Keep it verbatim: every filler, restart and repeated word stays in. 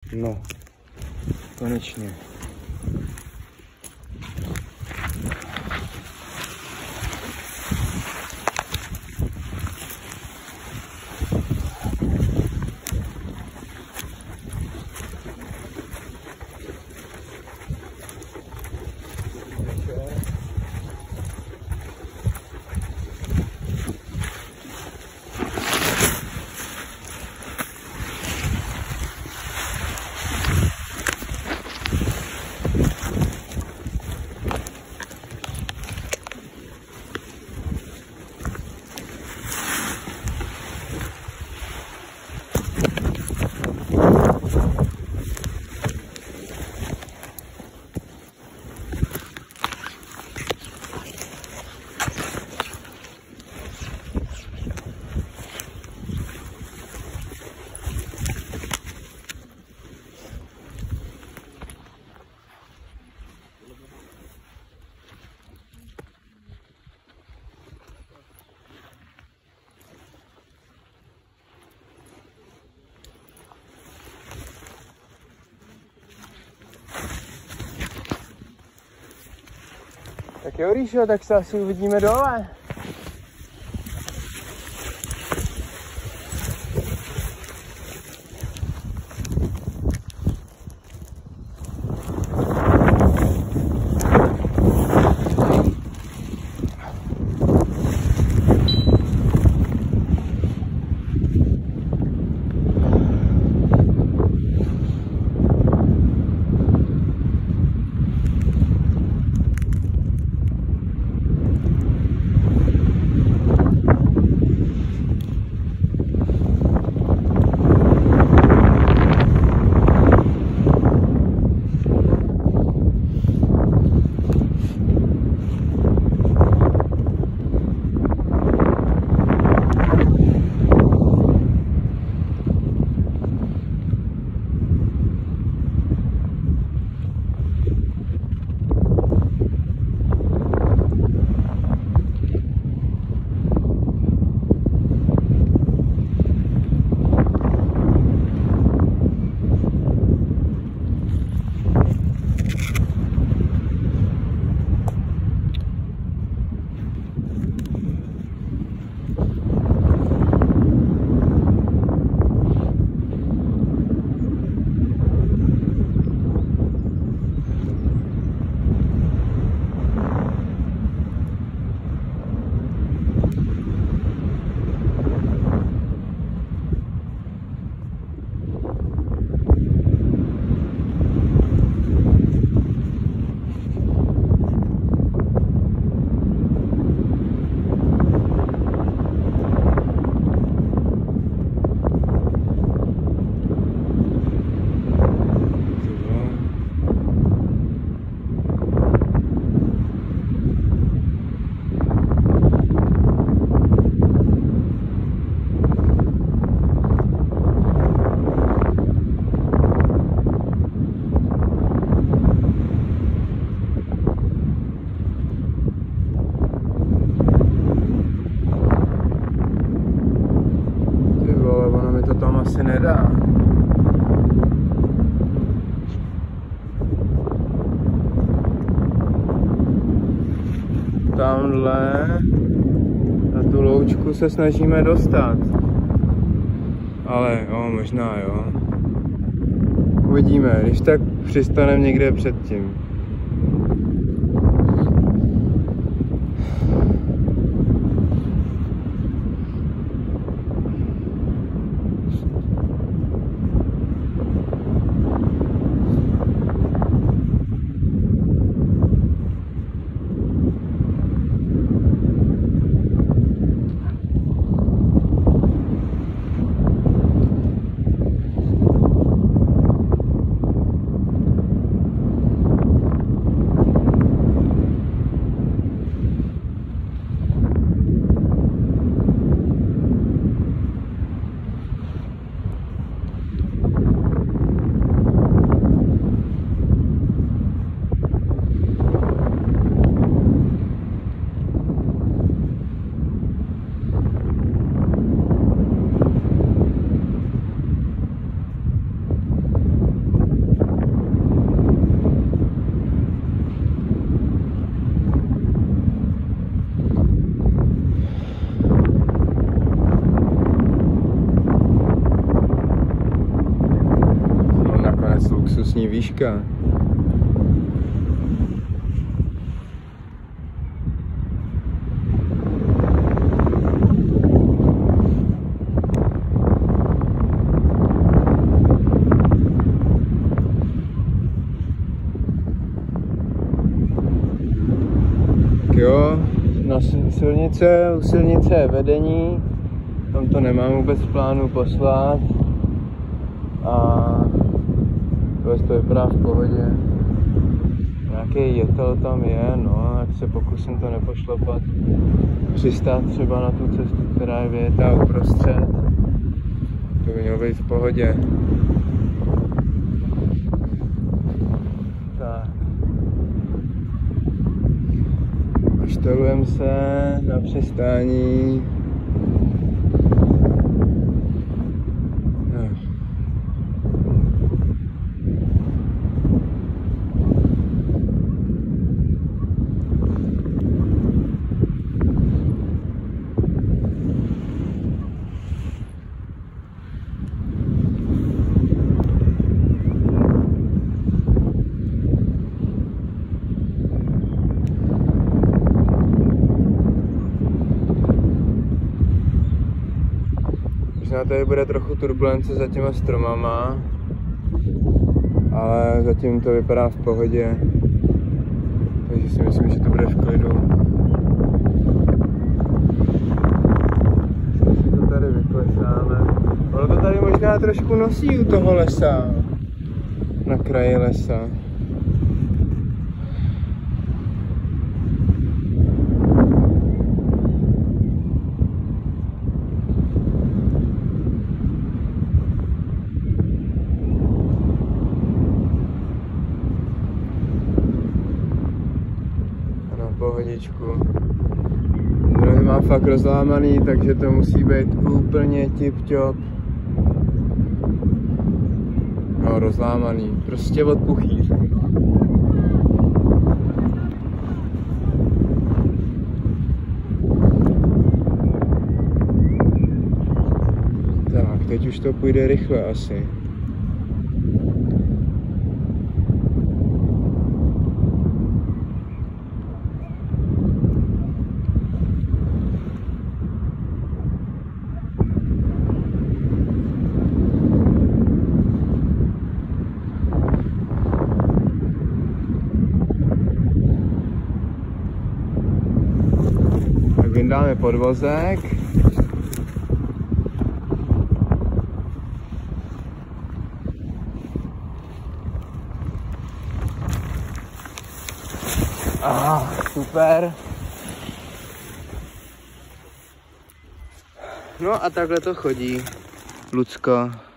No, konečně. Tak jo, Ríšo, tak se asi uvidíme dole. Asi nedá. Tamhle na tu loučku se snažíme dostat. Ale jo, možná jo. Uvidíme, když tak přistaneme někde předtím. luxusní výška. Jo, na silnice, u silnice je vedení, tam to nemám vůbec v plánu poslat a vůbec to vypadá v pohodě. Nějaký jetel tam je, no, jak se pokusím to nepošlapat, přistát třeba na tu cestu, která je vyjetá uprostřed, to by mělo být v pohodě. Tak. Štelujeme se na přistání. No. Možná tady bude trochu turbulence za těma stromama, ale zatím to vypadá v pohodě, takže si myslím, že to bude v klidu. Si to tady vyklesáme. Ono to tady možná trošku nosí u toho lesa, na kraji lesa. Pohodičku. Nohy mám fakt rozlámaný, takže to musí být úplně tip-top. No, rozlámaný. Prostě od puchýře. Tak, teď už to půjde rychle asi. Vyndáme podvozek. Aha, super. No a takhle to chodí, Lucko.